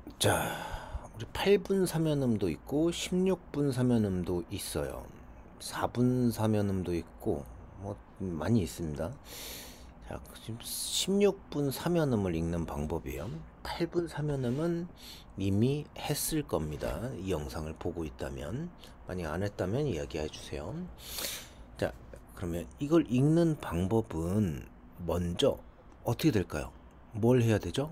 자, 우리 8분 사면음도 있고 16분 사면음도 있어요. 4분 사면음도 있고 뭐 많이 있습니다. 자, 지금 16분 사면음을 읽는 방법이에요. 8분 사면음은 이미 했을 겁니다. 이 영상을 보고 있다면. 만약 안 했다면 이야기해 주세요. 자, 그러면 이걸 읽는 방법은 먼저 어떻게 될까요? 뭘 해야 되죠?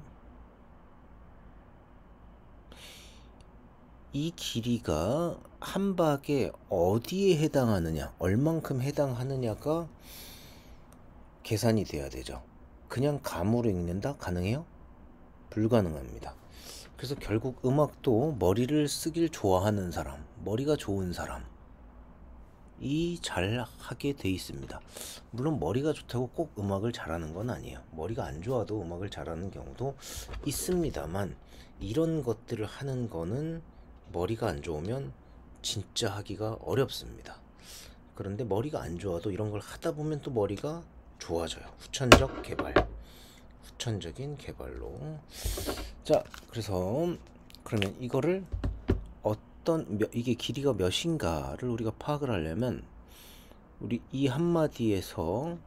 이 길이가 한 박에 어디에 해당하느냐, 얼만큼 해당하느냐가 계산이 돼야 되죠. 그냥 감으로 읽는다? 가능해요? 불가능합니다. 그래서 결국 음악도 머리를 쓰길 좋아하는 사람, 머리가 좋은 사람이 잘 하게 돼 있습니다. 물론 머리가 좋다고 꼭 음악을 잘하는 건 아니에요. 머리가 안 좋아도 음악을 잘하는 경우도 있습니다만, 이런 것들을 하는 거는 머리가 안 좋으면 진짜 하기가 어렵습니다. 그런데 머리가 안 좋아도 이런 걸 하다 보면 또 머리가 좋아져요. 후천적 개발, 후천적인 개발로. 자, 그래서 그러면 이거를 이게 길이가 몇인가를 우리가 파악을 하려면, 우리 이 한마디에서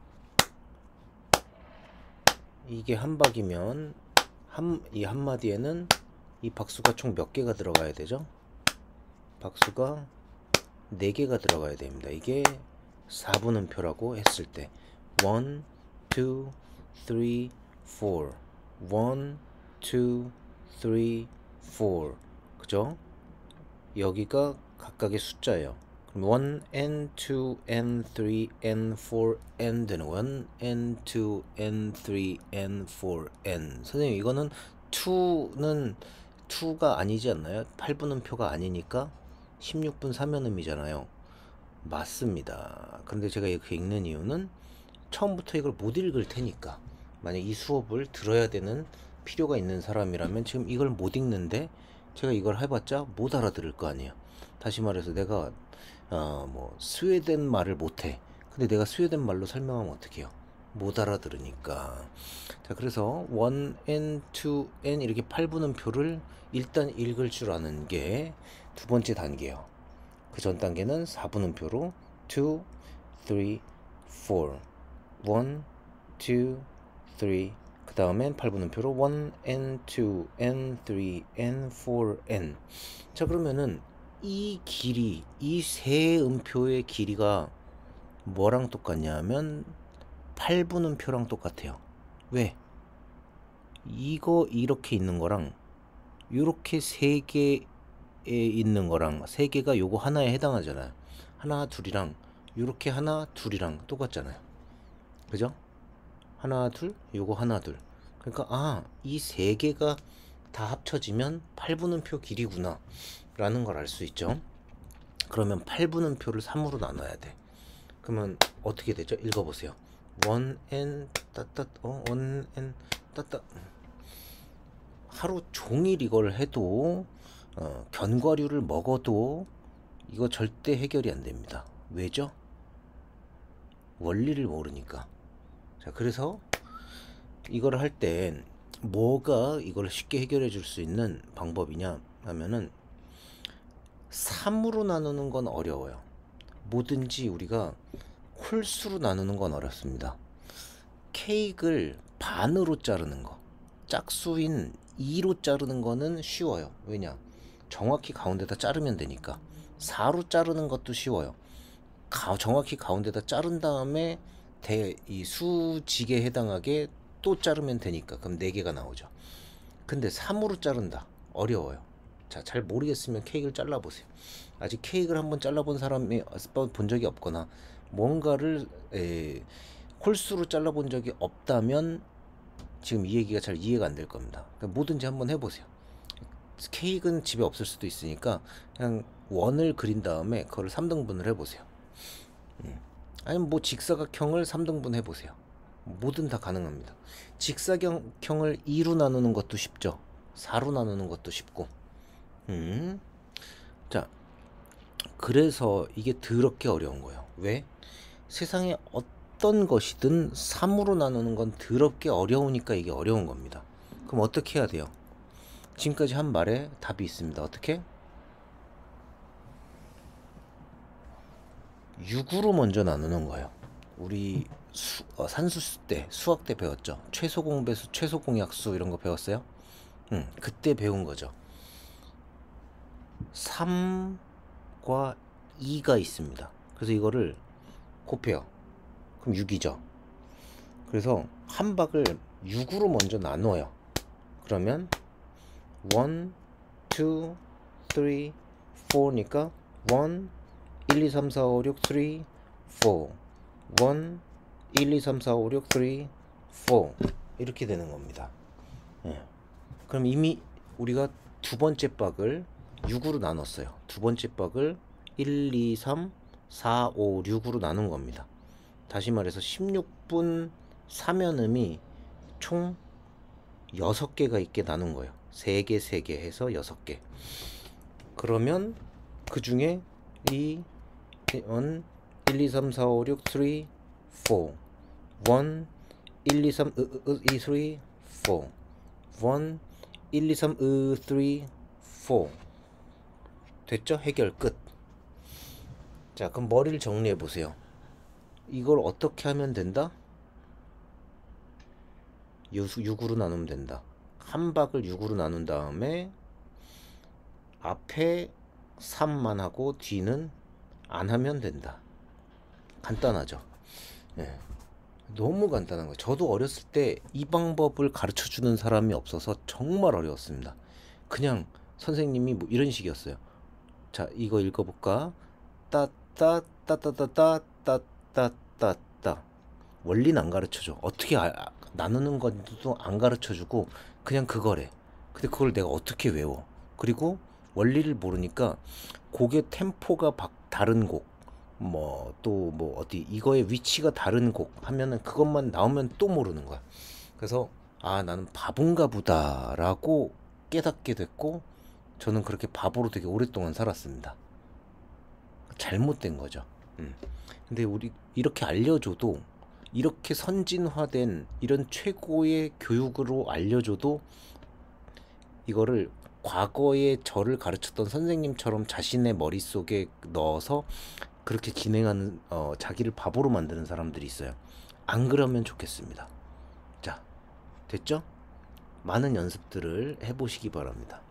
이게 한 박이면 이 한마디에는 이 박수가 총 몇 개가 들어가야 되죠? 박수가 4개가 들어가야 됩니다. 이게 4분음표라고 했을 때 1, 2, 3, 4 1, 2, 3, 4 그죠? 여기가 각각의 숫자예요. 그럼 1, n, 2, n, 3, n, 4, n 되는 1, n, 2, n, 3, n, 4, n. 선생님 이거는 2가 아니지 않나요? 8분음표가 아니니까 16분 사면음이잖아요. 맞습니다. 그런데 제가 이렇게 읽는 이유는 처음부터 이걸 못 읽을 테니까, 만약 이 수업을 들어야 되는 필요가 있는 사람이라면 지금 이걸 못 읽는데 제가 이걸 해봤자 못 알아들을 거 아니에요. 다시 말해서 내가 뭐 스웨덴 말을 못해. 근데 내가 스웨덴 말로 설명하면 어떡해요? 못 알아들으니까. 자, 그래서 1n, 2n 이렇게 8분음표를 일단 읽을 줄 아는 게 두 번째 단계예요. 그 전 단계는 4분음표로 2, 3, 4 1, 2, 3 그 다음엔 8분음표로 1n, 2n, 3n, 4n. 자, 그러면은 이 길이, 이 세 음표의 길이가 뭐랑 똑같냐 하면 8분음표랑 똑같아요. 왜? 이거 이렇게 있는 거랑 이렇게 세 개에 있는 거랑, 세 개가 요거 하나에 해당하잖아요. 하나 둘이랑 이렇게 하나 둘이랑 똑같잖아요. 그죠? 하나 둘, 요거 하나 둘. 그러니까 이 세 개가 다 합쳐지면 8분음표 길이구나 라는 걸 알 수 있죠. 그러면 8분음표를 3으로 나눠야 돼. 그러면 어떻게 되죠? 읽어보세요. 1n 따따 1n 따따. 하루 종일 이걸 해도 견과류를 먹어도 이거 절대 해결이 안 됩니다. 왜죠? 원리를 모르니까. 자, 그래서 이걸 할 땐 뭐가 이걸 쉽게 해결해 줄 수 있는 방법이냐 하면은, 3으로 나누는 건 어려워요. 뭐든지 우리가 홀수로 나누는 건 어렵습니다. 케이크를 반으로 자르는 거, 짝수인 2로 자르는 거는 쉬워요. 왜냐? 정확히 가운데다 자르면 되니까. 4로 자르는 것도 쉬워요. 정확히 가운데다 자른 다음에 이 수직에 해당하게 또 자르면 되니까. 그럼 4개가 나오죠. 근데 3으로 자른다. 어려워요. 자, 잘 모르겠으면 케이크를 잘라보세요. 아직 케이크를 한번 잘라본 사람이 본 적이 없거나 뭔가를 홀수로 잘라본 적이 없다면 지금 이 얘기가 잘 이해가 안 될 겁니다. 그러니까 뭐든지 한번 해보세요. 케이크는 집에 없을 수도 있으니까 그냥 원을 그린 다음에 그걸 3등분을 해보세요. 아니면 뭐 직사각형을 3등분 해보세요. 뭐든 다 가능합니다. 직사각형을 2로 나누는 것도 쉽죠. 4로 나누는 것도 쉽고. 자, 그래서 이게 더럽게 어려운 거예요. 왜? 세상에 어떤 것이든 3으로 나누는 건 더럽게 어려우니까 이게 어려운 겁니다. 그럼 어떻게 해야 돼요? 지금까지 한 말에 답이 있습니다. 어떻게? 6으로 먼저 나누는 거예요. 우리 산수 때, 수학 때 배웠죠. 최소 공배수, 최소 공약수 이런 거 배웠어요? 그때 배운 거죠. 3과 2가 있습니다. 그래서 이거를 곱해요. 그럼 6이죠. 그래서 한 박을 6으로 먼저 나눠요. 그러면 1, 2, 3, 4니까 1, 1, 2, 3, 4, 5, 6, 3, 4 1, 1, 2, 3, 4, 5, 6, 3, 4 이렇게 되는 겁니다. 예. 그럼 이미 우리가 두 번째 박을 6으로 나눴어요. 두 번째 박을 1, 2, 3, 4, 5, 6으로 나눈 겁니다. 다시 말해서 16분 사면음이 총 6개가 있게 나눈 거예요. 3개, 3개 해서 6개. 그러면 그 중에 1, 2, 3, 4, 5, 6, 3, 4 1, 1, 2, 3, 2, 3, 4 1, 1, 2, 3, 3, 4 됐죠? 해결 끝. 자, 그럼 머리를 정리해 보세요. 이걸 어떻게 하면 된다? 6으로 나누면 된다. 한 박을 6으로 나눈 다음에 앞에 3만 하고 뒤는 안 하면 된다. 간단하죠? 예. 너무 간단한 거예요. 저도 어렸을 때 이 방법을 가르쳐 주는 사람이 없어서 정말 어려웠습니다. 그냥 선생님이 뭐 이런 식이었어요. 자, 이거 읽어볼까? 따따따따따따따따따. 원리는 안 가르쳐줘. 어떻게 나누는 건지도 안 가르쳐주고 그냥 그거래. 근데 그걸 내가 어떻게 외워? 그리고 원리를 모르니까 곡의 템포가 다른 곡, 뭐 또 뭐 어디 이거의 위치가 다른 곡 하면은 그것만 나오면 또 모르는 거야. 그래서 아, 나는 바본가 보다라고 깨닫게 됐고, 저는 그렇게 바보로 되게 오랫동안 살았습니다. 잘못된 거죠. 근데 우리 이렇게 알려줘도, 이렇게 선진화된 이런 최고의 교육으로 알려줘도 이거를 과거에 저를 가르쳤던 선생님처럼 자신의 머릿속에 넣어서 그렇게 진행하는 자기를 바보로 만드는 사람들이 있어요. 안 그러면 좋겠습니다. 자, 됐죠? 많은 연습들을 해보시기 바랍니다.